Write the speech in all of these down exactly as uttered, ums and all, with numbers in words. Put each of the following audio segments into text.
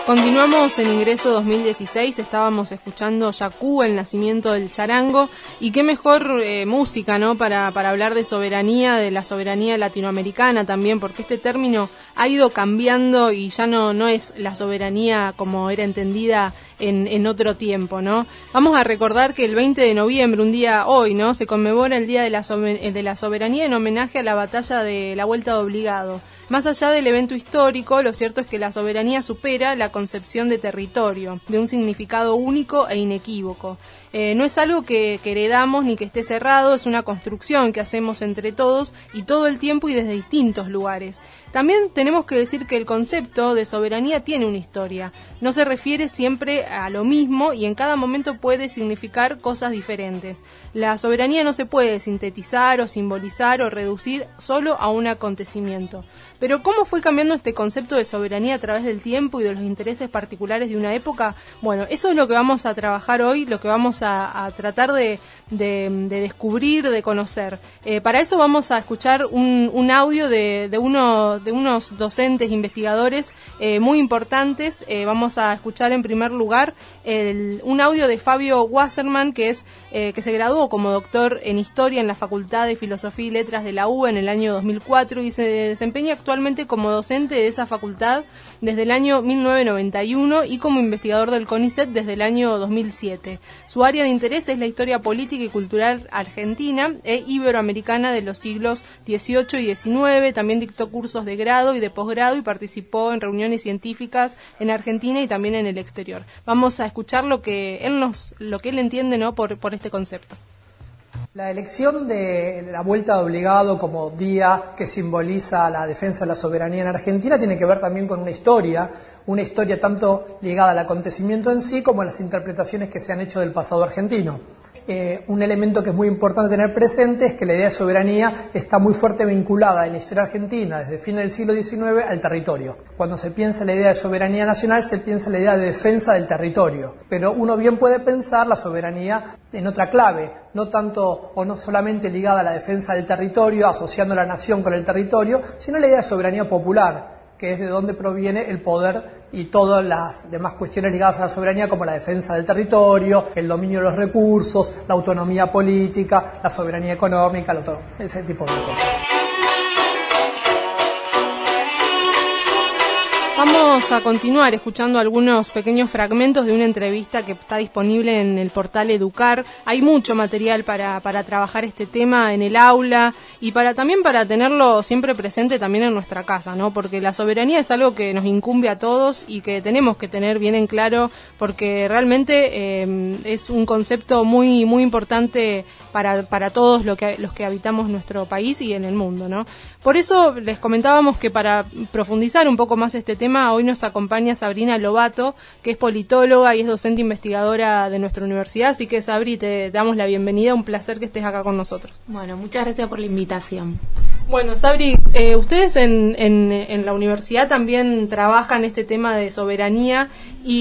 Continuamos en Ingreso dos mil dieciséis, estábamos escuchando Yacú, el nacimiento del charango, y qué mejor eh, música, ¿no?, para, para hablar de soberanía, de la soberanía latinoamericana también, porque este término ha ido cambiando y ya no, no es la soberanía como era entendida en, en otro tiempo, ¿no? Vamos a recordar que el veinte de noviembre, un día hoy, ¿no?, se conmemora el Día de la, Sober- de la Soberanía en homenaje a la batalla de la Vuelta de Obligado. Más allá del evento histórico, lo cierto es que la soberanía supera la concepción de territorio, de un significado único e inequívoco. Eh, no es algo que, que heredamos ni que esté cerrado, es una construcción que hacemos entre todos y todo el tiempo y desde distintos lugares. También tenemos que decir que el concepto de soberanía tiene una historia, no se refiere siempre a lo mismo y en cada momento puede significar cosas diferentes. La soberanía no se puede sintetizar o simbolizar o reducir solo a un acontecimiento. Pero ¿cómo fue cambiando este concepto de soberanía a través del tiempo y de los intereses particulares de una época? Bueno, eso es lo que vamos a trabajar hoy, lo que vamos a, a tratar de, de, de descubrir, de conocer. Eh, para eso vamos a escuchar un, un audio de, de, uno, de unos docentes, investigadores eh, muy importantes. Eh, vamos a escuchar en primer lugar el, un audio de Fabio Wasserman, que, es, eh, que se graduó como doctor en Historia en la Facultad de Filosofía y Letras de la U B A en el año dos mil cuatro y se desempeña actualmente como docente de esa facultad desde el año mil novecientos noventa y uno y como investigador del CONICET desde el año dos mil siete. Su área de interés es la historia política y cultural argentina e iberoamericana de los siglos dieciocho y diecinueve. También dictó cursos de grado y de posgrado y participó en reuniones científicas en Argentina y también en el exterior. Vamos a escuchar lo que él nos, lo que él entiende, ¿no?, por, por este concepto. La elección de la Vuelta de Obligado como día que simboliza la defensa de la soberanía en Argentina tiene que ver también con una historia, una historia tanto ligada al acontecimiento en sí como a las interpretaciones que se han hecho del pasado argentino. Eh, un elemento que es muy importante tener presente es que la idea de soberanía está muy fuerte vinculada en la historia argentina desde fines del siglo diecinueve al territorio. Cuando se piensa en la idea de soberanía nacional se piensa en la idea de defensa del territorio, pero uno bien puede pensar la soberanía en otra clave, no tanto o no solamente ligada a la defensa del territorio, asociando la nación con el territorio, sino la idea de soberanía popular, que es de donde proviene el poder y todas las demás cuestiones ligadas a la soberanía, como la defensa del territorio, el dominio de los recursos, la autonomía política, la soberanía económica, ese tipo de cosas. Vamos a continuar escuchando algunos pequeños fragmentos de una entrevista que está disponible en el portal Educar. Hay mucho material para, para trabajar este tema en el aula y para también para tenerlo siempre presente también en nuestra casa, ¿no? Porque la soberanía es algo que nos incumbe a todos y que tenemos que tener bien en claro porque realmente eh, es un concepto muy muy importante para, para todos lo que, los que habitamos nuestro país y en el mundo, ¿no? Por eso les comentábamos que para profundizar un poco más este tema, hoy nos acompaña Sabrina Lobato, que es politóloga y es docente investigadora de nuestra universidad, así que Sabri, te damos la bienvenida, un placer que estés acá con nosotros. Bueno, muchas gracias por la invitación. Bueno, Sabri, eh, ustedes en, en, en la universidad también trabajan este tema de soberanía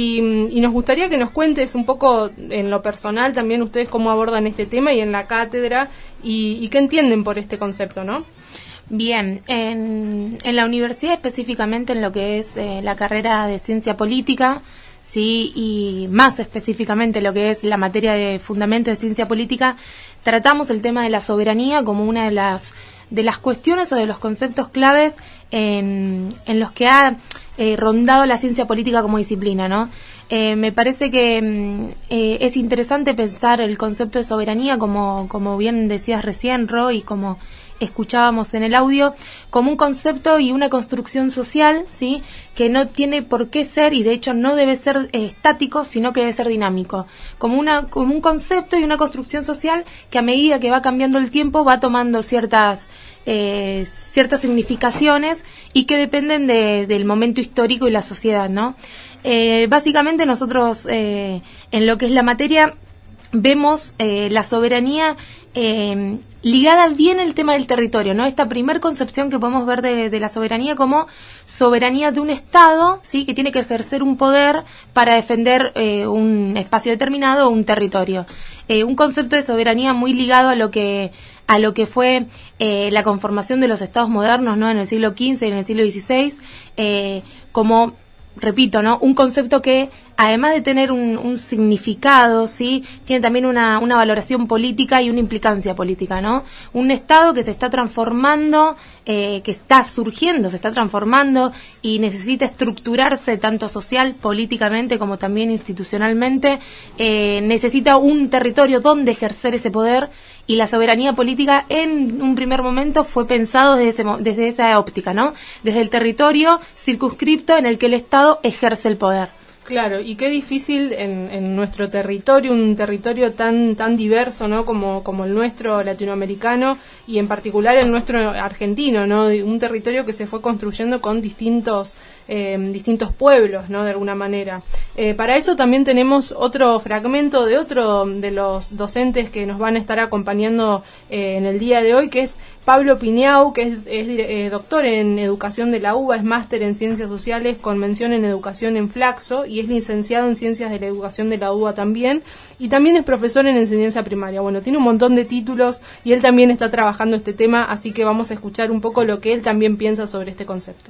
y, y nos gustaría que nos cuentes un poco en lo personal también ustedes cómo abordan este tema y en la cátedra y, y qué entienden por este concepto, ¿no? Bien, en, en la universidad específicamente en lo que es eh, la carrera de ciencia política, sí, y más específicamente lo que es la materia de fundamento de ciencia política, tratamos el tema de la soberanía como una de las de las cuestiones o de los conceptos claves en, en los que ha eh, rondado la ciencia política como disciplina, ¿no? Eh, me parece que eh, es interesante pensar el concepto de soberanía como, como bien decías recién, Ro, y como escuchábamos en el audio, como un concepto y una construcción social, ¿sí?, que no tiene por qué ser, y de hecho no debe ser eh, estático, sino que debe ser dinámico, como una como un concepto y una construcción social que a medida que va cambiando el tiempo va tomando ciertas eh, ciertas significaciones y que dependen de, del momento histórico y la sociedad, ¿no? Eh, básicamente nosotros eh, en lo que es la materia vemos eh, la soberanía eh, ligada bien al tema del territorio, ¿no? Esta primer concepción que podemos ver de, de la soberanía como soberanía de un Estado, ¿sí?, que tiene que ejercer un poder para defender eh, un espacio determinado o un territorio. Eh, un concepto de soberanía muy ligado a lo que a lo que fue eh, la conformación de los Estados modernos, ¿no?, en el siglo quince y en el siglo dieciséis, eh, como repito, ¿no? Un concepto que, además de tener un, un significado, ¿sí? Tiene también una, una valoración política y una implicancia política, ¿no? Un Estado que se está transformando, eh, que está surgiendo, se está transformando y necesita estructurarse tanto social, políticamente, como también institucionalmente, eh, necesita un territorio donde ejercer ese poder, y la soberanía política en un primer momento fue pensado desde, ese, desde esa óptica, ¿no? Desde el territorio circunscripto en el que el Estado ejerce el poder. Claro, y qué difícil en, en nuestro territorio, un territorio tan tan diverso, ¿no? Como como el nuestro latinoamericano y en particular el nuestro argentino, ¿no? Un territorio que se fue construyendo con distintos eh, distintos pueblos, ¿no? De alguna manera. Eh, para eso también tenemos otro fragmento de otro de los docentes que nos van a estar acompañando eh, en el día de hoy, que es Pablo Piñau, que es, es eh, doctor en educación de la U B A, es máster en ciencias sociales con mención en educación en Flaxo y es licenciado en Ciencias de la Educación de la U B A también, y también es profesor en enseñanza primaria. Bueno, tiene un montón de títulos y él también está trabajando este tema, así que vamos a escuchar un poco lo que él también piensa sobre este concepto.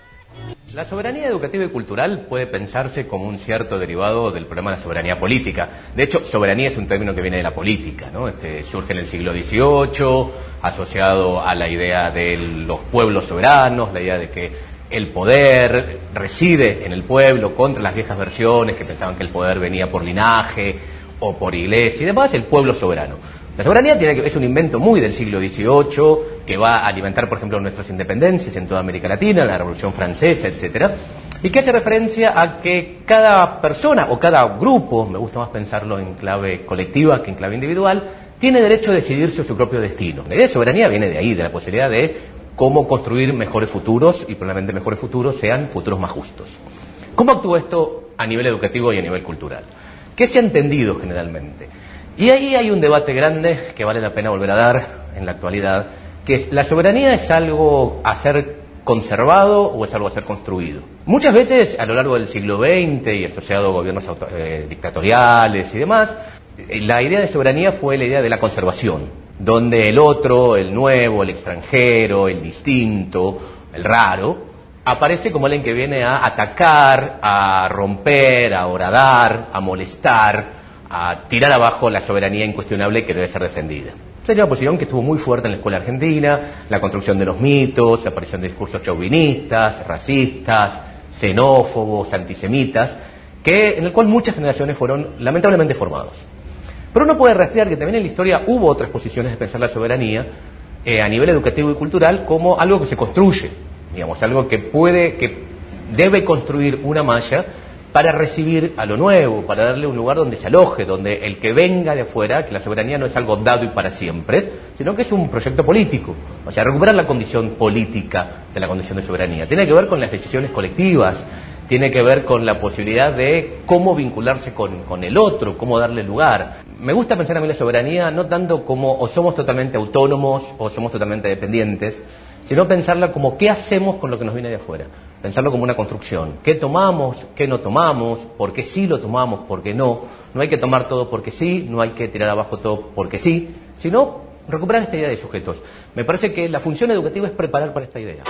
La soberanía educativa y cultural puede pensarse como un cierto derivado del problema de la soberanía política. De hecho, soberanía es un término que viene de la política, ¿no? Este, surge en el siglo dieciocho, asociado a la idea de los pueblos soberanos, la idea de que el poder reside en el pueblo, contra las viejas versiones que pensaban que el poder venía por linaje o por iglesia y demás, el pueblo soberano. La soberanía tiene que, es un invento muy del siglo dieciocho que va a alimentar, por ejemplo, nuestras independencias en toda América Latina, la Revolución Francesa, etcétera, y que hace referencia a que cada persona o cada grupo, me gusta más pensarlo en clave colectiva que en clave individual, tiene derecho a decidir sobre su propio destino. La idea de soberanía viene de ahí, de la posibilidad de cómo construir mejores futuros, y probablemente mejores futuros sean futuros más justos. ¿Cómo actúa esto a nivel educativo y a nivel cultural? ¿Qué se ha entendido generalmente? Y ahí hay un debate grande que vale la pena volver a dar en la actualidad, que es, ¿la soberanía es algo a ser conservado o es algo a ser construido? Muchas veces, a lo largo del siglo veinte y asociado a gobiernos auto, eh, dictatoriales y demás, la idea de soberanía fue la idea de la conservación, donde el otro, el nuevo, el extranjero, el distinto, el raro, aparece como alguien que viene a atacar, a romper, a horadar, a molestar, a tirar abajo la soberanía incuestionable que debe ser defendida. Sería una posición que estuvo muy fuerte en la escuela argentina, la construcción de los mitos, la aparición de discursos chauvinistas, racistas, xenófobos, antisemitas, que, en el cual muchas generaciones fueron lamentablemente formados. Pero uno puede rastrear que también en la historia hubo otras posiciones de pensar la soberanía eh, a nivel educativo y cultural como algo que se construye, digamos, algo que puede, que debe construir una malla para recibir a lo nuevo, para darle un lugar donde se aloje, donde el que venga de afuera, que la soberanía no es algo dado y para siempre, sino que es un proyecto político. O sea, recuperar la condición política de la condición de soberanía. Tiene que ver con las decisiones colectivas, tiene que ver con la posibilidad de cómo vincularse con, con el otro, cómo darle lugar. Me gusta pensar a mí la soberanía no tanto como o somos totalmente autónomos o somos totalmente dependientes, sino pensarla como qué hacemos con lo que nos viene de afuera. Pensarlo como una construcción. ¿Qué tomamos? ¿Qué no tomamos? ¿Por qué sí lo tomamos? ¿Por qué no? No hay que tomar todo porque sí, no hay que tirar abajo todo porque sí, sino recuperar esta idea de sujetos. Me parece que la función educativa es preparar para esta idea.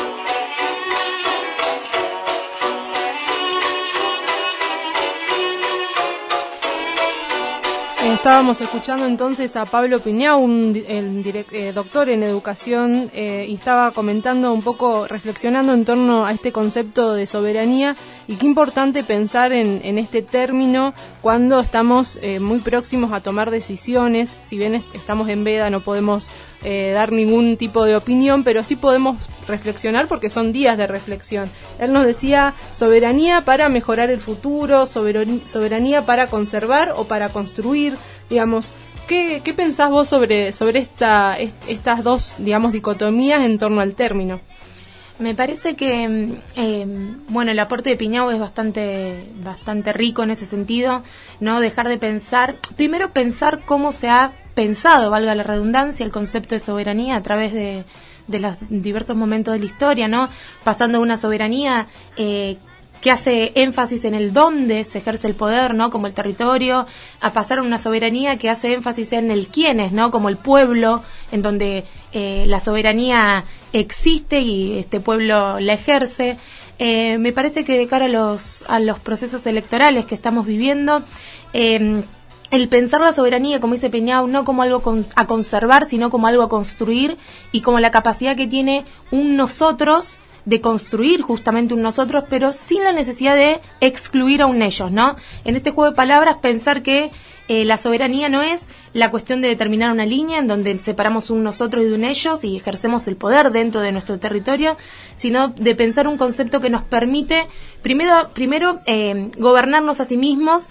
Estábamos escuchando entonces a Pablo Piñau, un el direct, eh, doctor en educación, eh, y estaba comentando un poco, reflexionando en torno a este concepto de soberanía y qué importante pensar en, en este término cuando estamos eh, muy próximos a tomar decisiones. Si bien est- estamos en veda, no podemos eh, dar ningún tipo de opinión, pero sí podemos reflexionar porque son días de reflexión. Él nos decía soberanía para mejorar el futuro, soberan- soberanía para conservar o para construir. Digamos, ¿qué, qué pensás vos sobre, sobre esta, est, estas dos, digamos, dicotomías en torno al término? Me parece que, eh, bueno, el aporte de Piñau es bastante, bastante rico en ese sentido, ¿no? Dejar de pensar, primero pensar cómo se ha pensado, valga la redundancia, el concepto de soberanía a través de, de los diversos momentos de la historia, ¿no? Pasando de una soberanía eh, que hace énfasis en el dónde se ejerce el poder, ¿no? Como el territorio, a pasar a una soberanía que hace énfasis en el quiénes, ¿no? Como el pueblo, en donde eh, la soberanía existe y este pueblo la ejerce. Eh, me parece que de cara a los, a los procesos electorales que estamos viviendo, eh, el pensar la soberanía, como dice Peñau, no como algo con, a conservar, sino como algo a construir, y como la capacidad que tiene un nosotros de construir justamente un nosotros, pero sin la necesidad de excluir a un ellos, ¿no? En este juego de palabras, pensar que eh, la soberanía no es la cuestión de determinar una línea en donde separamos un nosotros y un ellos y ejercemos el poder dentro de nuestro territorio, sino de pensar un concepto que nos permite, primero, primero eh, gobernarnos a sí mismos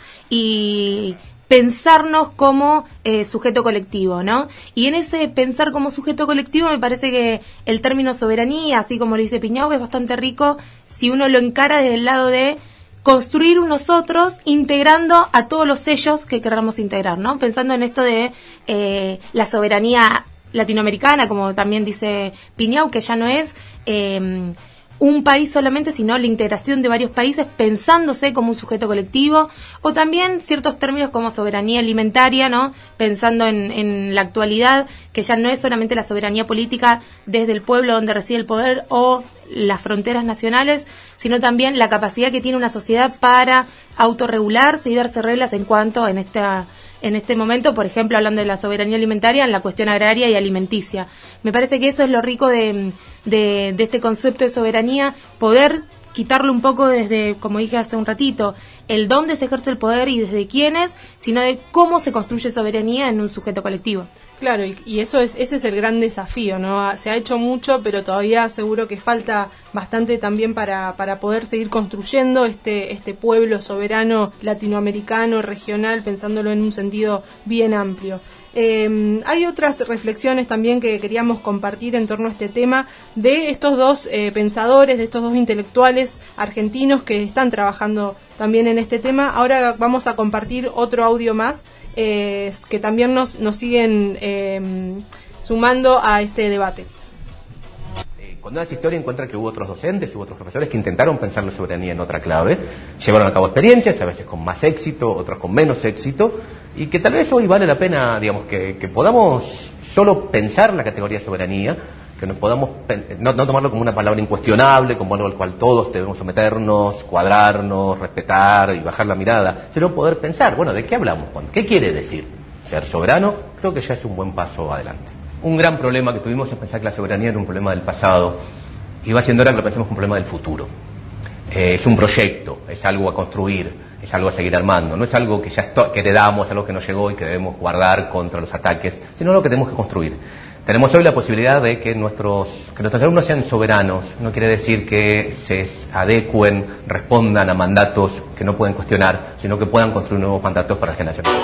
y pensarnos como eh, sujeto colectivo, ¿no? Y en ese pensar como sujeto colectivo me parece que el término soberanía, así como lo dice Piñau, es bastante rico si uno lo encara desde el lado de construir un nosotros integrando a todos los sellos que queramos integrar, ¿no? Pensando en esto de eh, la soberanía latinoamericana, como también dice Piñau, que ya no es Eh, un país solamente, sino la integración de varios países pensándose como un sujeto colectivo, o también ciertos términos como soberanía alimentaria, ¿no? Pensando en, en la actualidad, que ya no es solamente la soberanía política desde el pueblo donde reside el poder o las fronteras nacionales, sino también la capacidad que tiene una sociedad para autorregularse y darse reglas en cuanto en esta en este momento, por ejemplo, hablando de la soberanía alimentaria, en la cuestión agraria y alimenticia. Me parece que eso es lo rico de, de, de este concepto de soberanía, poder quitarlo un poco desde, como dije hace un ratito, el dónde se ejerce el poder y desde quiénes, sino de cómo se construye soberanía en un sujeto colectivo. Claro, y, y eso es ese es el gran desafío, ¿no? Se ha hecho mucho, pero todavía seguro que falta bastante también para, para poder seguir construyendo este, este pueblo soberano latinoamericano, regional, pensándolo en un sentido bien amplio. Eh, hay otras reflexiones también que queríamos compartir en torno a este tema de estos dos eh, pensadores, de estos dos intelectuales argentinos que están trabajando también en este tema. Ahora vamos a compartir otro audio más eh, que también nos, nos siguen eh, sumando a este debate. Cuando hace historia encuentra que hubo otros docentes, hubo otros profesores que intentaron pensar la soberanía en otra clave, llevaron a cabo experiencias, a veces con más éxito, otras con menos éxito, y que tal vez hoy vale la pena, digamos, que, que podamos solo pensar la categoría soberanía, que nos podamos no, no tomarlo como una palabra incuestionable, como algo al cual todos debemos someternos, cuadrarnos, respetar y bajar la mirada, sino poder pensar, bueno, ¿de qué hablamos, Juan? ¿Qué quiere decir ser soberano? Creo que ya es un buen paso adelante. Un gran problema que tuvimos es pensar que la soberanía era un problema del pasado, y va siendo hora que lo pensemos como un problema del futuro. Eh, es un proyecto, es algo a construir, es algo a seguir armando, no es algo que ya esto, que heredamos, algo que nos llegó y que debemos guardar contra los ataques, sino algo que tenemos que construir. Tenemos hoy la posibilidad de que nuestros, que nuestros alumnos sean soberanos, no quiere decir que se adecuen, respondan a mandatos que no pueden cuestionar, sino que puedan construir nuevos mandatos para las generaciones.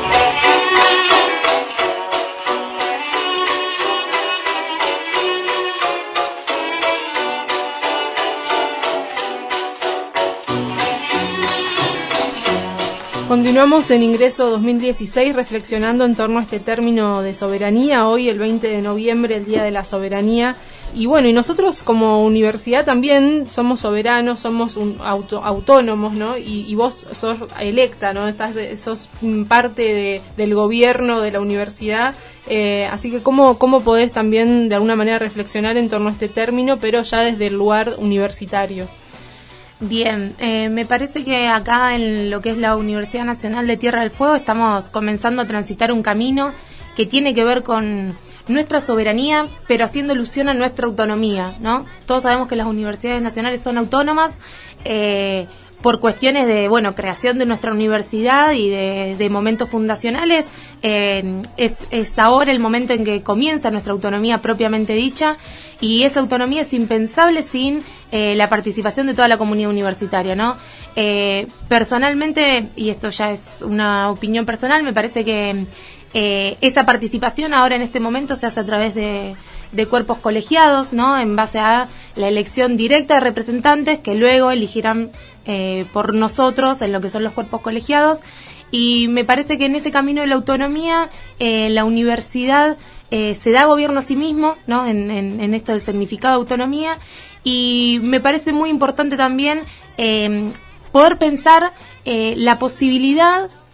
Continuamos en Ingreso dos mil dieciséis reflexionando en torno a este término de soberanía, hoy el veinte de noviembre, el Día de la Soberanía, y bueno, y nosotros como universidad también somos soberanos, somos un auto, autónomos, ¿no? Y, y vos sos electa, ¿no? Estás, sos parte de, del gobierno de la universidad, eh, así que ¿cómo, cómo podés también de alguna manera reflexionar en torno a este término, pero ya desde el lugar universitario? Bien, eh, me parece que acá en lo que es la Universidad Nacional de Tierra del Fuego estamos comenzando a transitar un camino que tiene que ver con nuestra soberanía, pero haciendo alusión a nuestra autonomía, ¿no? Todos sabemos que las universidades nacionales son autónomas eh, por cuestiones de, bueno, creación de nuestra universidad y de, de momentos fundacionales. Eh, es, es ahora el momento en que comienza nuestra autonomía propiamente dicha, y esa autonomía es impensable sin eh, la participación de toda la comunidad universitaria, ¿no? Eh, personalmente, y esto ya es una opinión personal, me parece que eh, esa participación ahora en este momento se hace a través de, de cuerpos colegiados, ¿no? En base a la elección directa de representantes que luego elegirán eh, por nosotros en lo que son los cuerpos colegiados. Y me parece que en ese camino de la autonomía, eh, la universidad eh, se da gobierno a sí mismo, ¿no? En, en, en esto del significado de autonomía, y me parece muy importante también eh, poder pensar eh, la posibilidad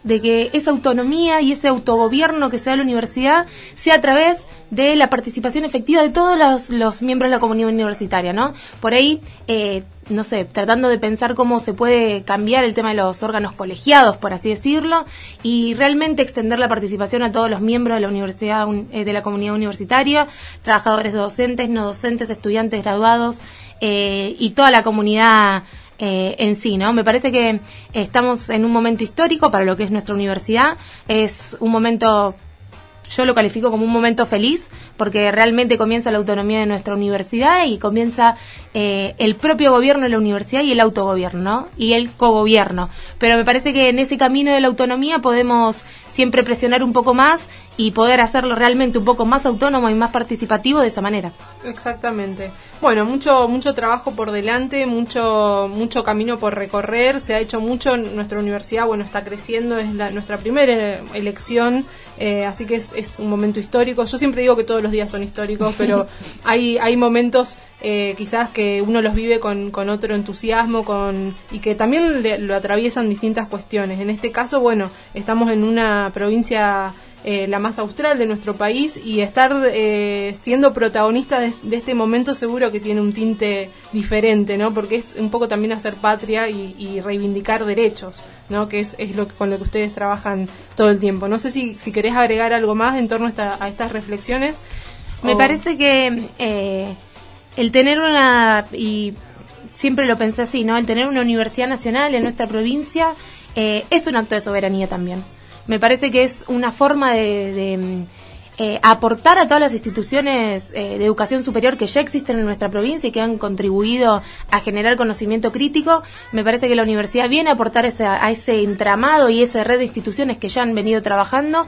de que esa autonomía y ese autogobierno que se da a la universidad sea a través de la participación efectiva de todos los, los miembros de la comunidad universitaria, ¿no? Por ahí, eh, no sé, tratando de pensar cómo se puede cambiar el tema de los órganos colegiados, por así decirlo, y realmente extender la participación a todos los miembros de la universidad, eh, de la comunidad universitaria, trabajadores docentes, no docentes, estudiantes, graduados, eh, y toda la comunidad Eh, en sí, ¿no? Me parece que estamos en un momento histórico para lo que es nuestra universidad. Es un momento, yo lo califico como un momento feliz, porque realmente comienza la autonomía de nuestra universidad y comienza eh, el propio gobierno de la universidad y el autogobierno, ¿no? Y el cogobierno. Pero me parece que en ese camino de la autonomía podemos siempre presionar un poco más y poder hacerlo realmente un poco más autónomo y más participativo de esa manera. Exactamente. Bueno, mucho mucho trabajo por delante, mucho mucho camino por recorrer, se ha hecho mucho, nuestra universidad, bueno, está creciendo, es la, nuestra primera elección, eh, así que es, es un momento histórico. Yo siempre digo que todos los días son históricos, pero hay hay momentos eh, quizás que uno los vive con, con otro entusiasmo, con y que también le, lo atraviesan distintas cuestiones. En este caso, bueno, estamos en una provincia Eh, la más austral de nuestro país, y estar eh, siendo protagonista de, de este momento seguro que tiene un tinte diferente, ¿no? Porque es un poco también hacer patria y, y reivindicar derechos, ¿no? Que es, es lo que, con lo que ustedes trabajan todo el tiempo. No sé si, si querés agregar algo más en torno a, esta, a estas reflexiones. Me o... parece que eh, el tener una, y siempre lo pensé así, ¿no? El tener una universidad nacional en nuestra provincia eh, es un acto de soberanía también. Me parece que es una forma de, de eh, aportar a todas las instituciones eh, de educación superior que ya existen en nuestra provincia y que han contribuido a generar conocimiento crítico. Me parece que la universidad viene a aportar ese, a ese entramado y esa red de instituciones que ya han venido trabajando,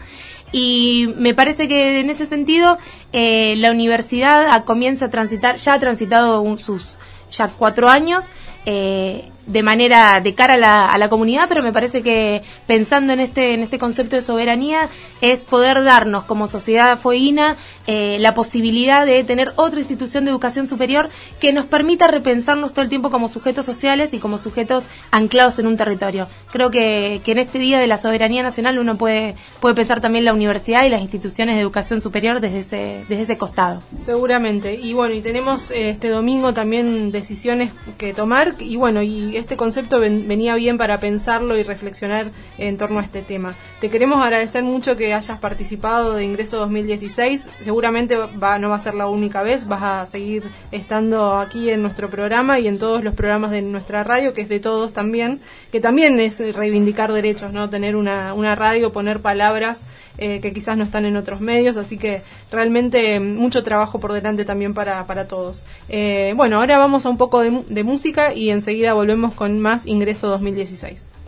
y me parece que en ese sentido eh, la universidad a, comienza a transitar, ya ha transitado un, sus ya cuatro años, eh, de manera de cara a la, a la comunidad, pero me parece que pensando en este en este concepto de soberanía es poder darnos como sociedad fueguina eh, la posibilidad de tener otra institución de educación superior que nos permita repensarnos todo el tiempo como sujetos sociales y como sujetos anclados en un territorio. Creo que, que en este día de la soberanía nacional uno puede puede pensar también la universidad y las instituciones de educación superior desde ese desde ese costado. Seguramente. Y bueno, y tenemos eh, este domingo también decisiones que tomar, y bueno, y este concepto ven, venía bien para pensarlo y reflexionar en torno a este tema. Te queremos agradecer mucho que hayas participado de Ingreso dos mil dieciséis. Seguramente va, no va a ser la única vez, vas a seguir estando aquí en nuestro programa y en todos los programas de nuestra radio, que es de todos también, que también es reivindicar derechos, ¿no? Tener una, una radio, poner palabras eh, que quizás no están en otros medios, así que realmente mucho trabajo por delante también para, para todos. Eh, bueno, ahora vamos a un poco de, de música y enseguida volvemos con más Ingreso dos mil dieciséis.